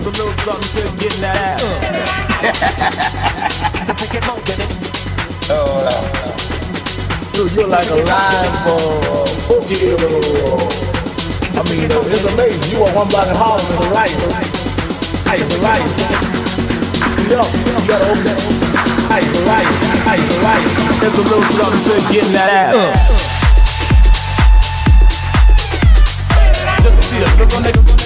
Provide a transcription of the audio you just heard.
a little something to getting that Dude, you're like a live hero. I mean, it's amazing. You are one block in Harlem, it's right. It's right. Yo, you gotta open it. It's right. There's a little something to getting that ass. Just to see the look on their